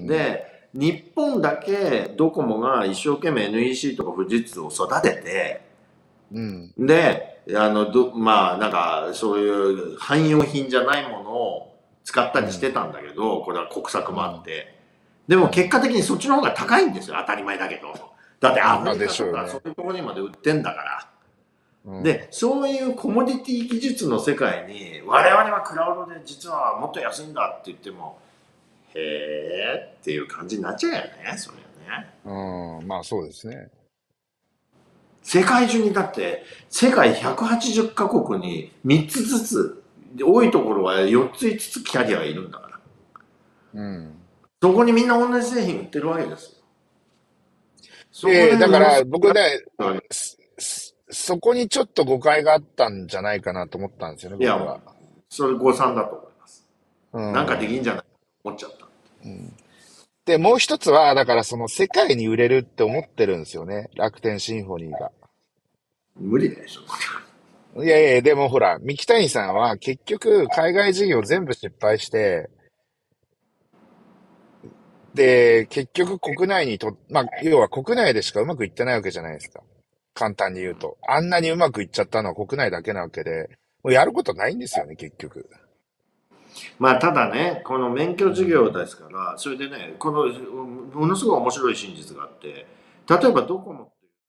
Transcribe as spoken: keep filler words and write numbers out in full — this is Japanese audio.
。 で、日本だけドコモが一生懸命 エヌイーシー とか富士通を育てて、 うん。 で、あの、ど、まあ、なんか、そういう汎用品じゃないものを使ったりしてたんだけど、これは国策うん。 もあって。でも結果的にそっちの方が高いんですよ、当たり前だけど。だってうん。 アフまあでリカとかしょうよね。 そういうところにまで売ってんだから。 うん。 で、そういうコモディティ技術の世界に、我々はクラウドで実はもっと安いんだって言っても、へーっていう感じになっちゃうよね、それはね。 うん。まあそうですね。 世界中にだって、世界ひゃくはちじゅっカ国にみっつずつ、多いところはよっついつつキャリアがいるんだから。 うん。 そこにみんな同じ製品売ってるわけですよ。そこで、 でものすだから僕ね、 ごい、 すすそこにちょっと誤解があったんじゃないかなと思ったんですよね、 いや、 僕は。 それ誤算だと思います。 うなんかできんん。 じゃないと思っちゃった。 うん。で、もう一つは、だからその世界に売れるって思ってるんですよね。楽天シンフォニーが。 無理でしょ。 いやいや、でもほら、三木谷さんは結局海外事業全部失敗して、で、結局国内にと、まあ、要は国内でしかうまくいってないわけじゃないですか。簡単に言うと。あんなにうまくいっちゃったのは国内だけなわけで、もうやることないんですよね、結局。 まあ、ただね、この免許事業うん。 ですから、それでね、この、ものすごい面白い真実があって、例えばドコモ